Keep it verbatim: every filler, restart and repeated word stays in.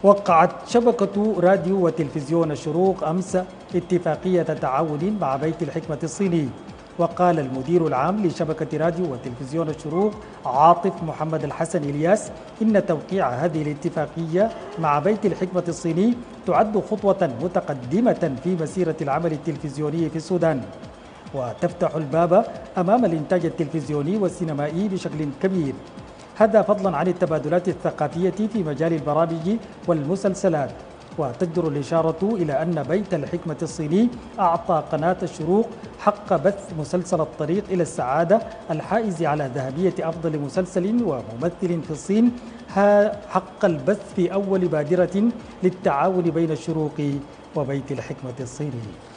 وقعت شبكة راديو وتلفزيون الشروق أمس اتفاقية تعاون مع بيت الحكمة الصيني. وقال المدير العام لشبكة راديو وتلفزيون الشروق عاطف محمد الحسن إلياس إن توقيع هذه الاتفاقية مع بيت الحكمة الصيني تعد خطوة متقدمة في مسيرة العمل التلفزيوني في السودان، وتفتح الباب أمام الإنتاج التلفزيوني والسينمائي بشكل كبير، هذا فضلا عن التبادلات الثقافية في مجال البرامج والمسلسلات. وتجدر الإشارة إلى أن بيت الحكمة الصيني أعطى قناة الشروق حق بث مسلسل الطريق إلى السعادة الحائز على ذهبية أفضل مسلسل وممثل في الصين حق البث في أول بادرة للتعاون بين الشروق وبيت الحكمة الصيني.